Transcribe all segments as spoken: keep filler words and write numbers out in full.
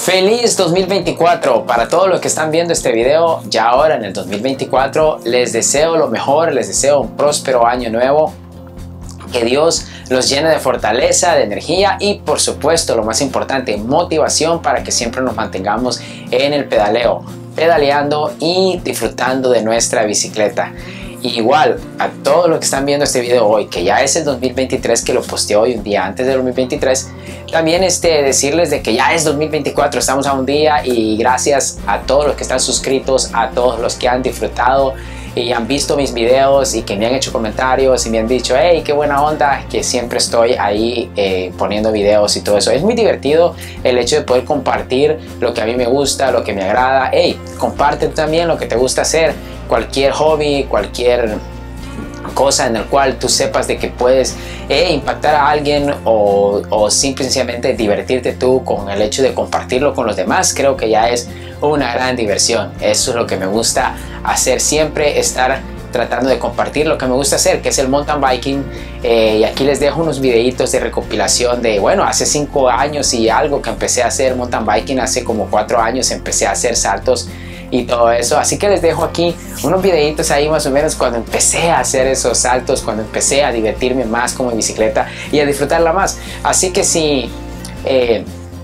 Feliz dos mil veinticuatro para todos los que están viendo este video ya ahora en el dos mil veinticuatro. Les deseo lo mejor, les deseo un próspero año nuevo. Que Dios los llene de fortaleza, de energía y por supuesto lo más importante, motivación para que siempre nos mantengamos en el pedaleo, pedaleando y disfrutando de nuestra bicicleta. Y igual a todos los que están viendo este video hoy, que ya es el dos mil veintitrés, que lo posteé hoy un día antes del dos mil veintitrés, también este, decirles de que ya es dos mil veinticuatro, estamos a un día, y gracias a todos los que están suscritos, a todos los que han disfrutado y han visto mis videos y que me han hecho comentarios y me han dicho hey, qué buena onda, que siempre estoy ahí eh, poniendo videos y todo eso. Es muy divertido el hecho de poder compartir lo que a mí me gusta, lo que me agrada. Hey, comparte también lo que te gusta hacer, cualquier hobby, cualquier cosa en el cual tú sepas de que puedes eh, impactar a alguien o, o simplemente divertirte tú con el hecho de compartirlo con los demás. Creo que ya es una gran diversión. Eso es lo que me gusta hacer siempre, estar tratando de compartir lo que me gusta hacer, que es el mountain biking. Eh, y aquí les dejo unos videitos de recopilación de, bueno, hace cinco años y algo que empecé a hacer mountain biking. Hace como cuatro años empecé a hacer saltos y todo eso, así que les dejo aquí unos videitos ahí más o menos cuando empecé a hacer esos saltos, cuando empecé a divertirme más con mi bicicleta y a disfrutarla más. Así que si eh,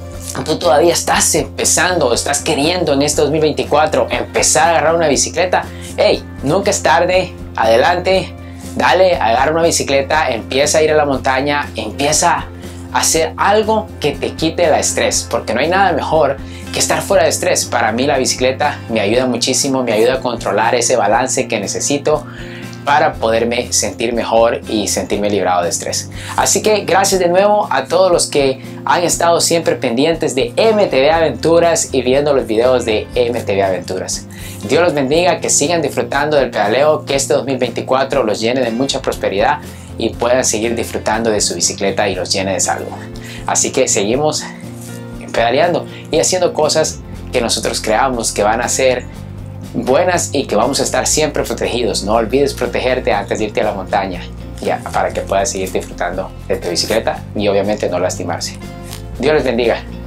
tú todavía estás empezando, estás queriendo en este dos mil veinticuatro empezar a agarrar una bicicleta, hey, nunca es tarde, adelante, dale, agarra una bicicleta, empieza a ir a la montaña, empieza a hacer algo que te quite el estrés, porque no hay nada mejor que estar fuera de estrés. Para mí la bicicleta me ayuda muchísimo, me ayuda a controlar ese balance que necesito para poderme sentir mejor y sentirme librado de estrés. Así que gracias de nuevo a todos los que han estado siempre pendientes de M T V Aventuras y viendo los videos de M T V Aventuras. Dios los bendiga, que sigan disfrutando del pedaleo, que este dos mil veinticuatro los llene de mucha prosperidad y puedan seguir disfrutando de su bicicleta y los llene de salud. Así que seguimos pedaleando y haciendo cosas que nosotros creamos que van a ser buenas y que vamos a estar siempre protegidos. No olvides protegerte antes de irte a la montaña, ya, para que puedas seguir disfrutando de tu bicicleta y obviamente no lastimarse. Dios les bendiga.